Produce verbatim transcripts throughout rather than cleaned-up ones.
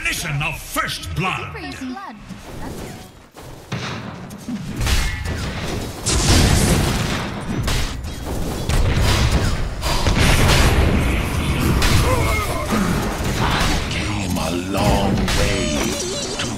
Premonition of First Blood. blood. That's good. Came a long way to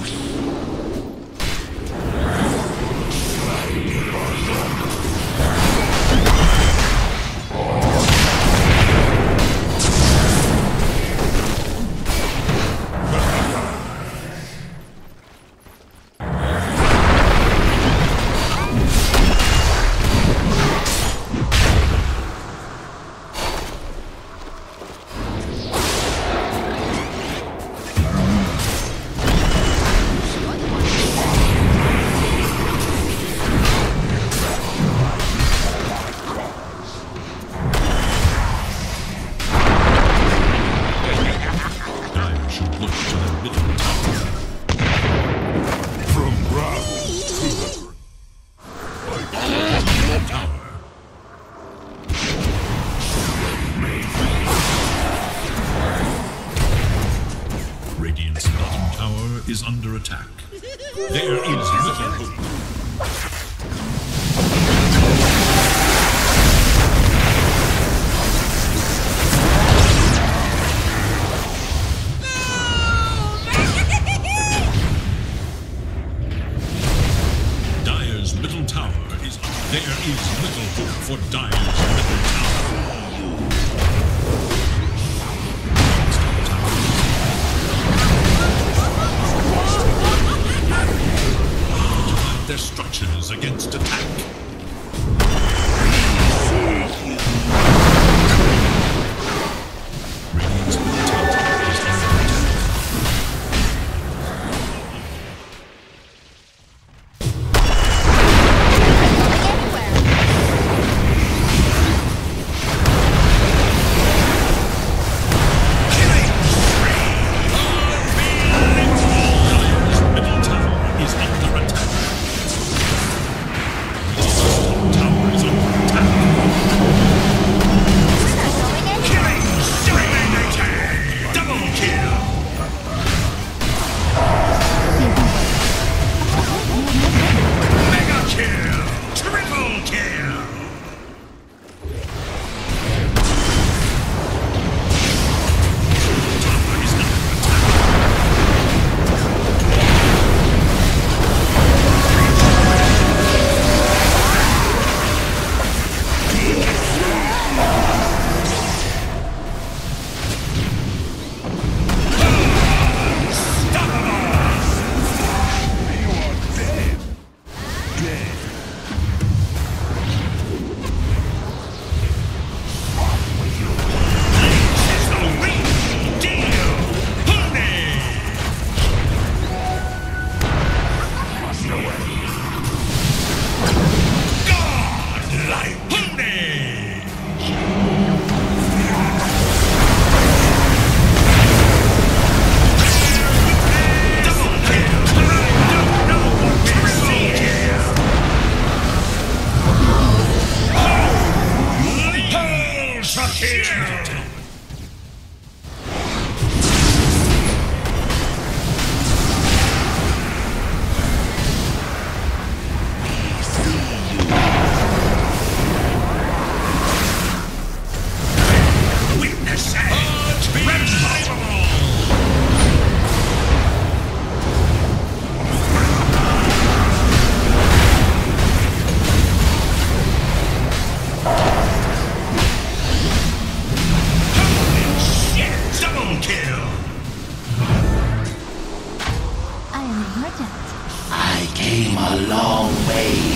Radiant's bottom tower is under attack. There is little hope. Dire's middle tower is up. There is little hope for Dire's middle tower. Their structures against attack. Radiant's middle tower is under attack. I came a long way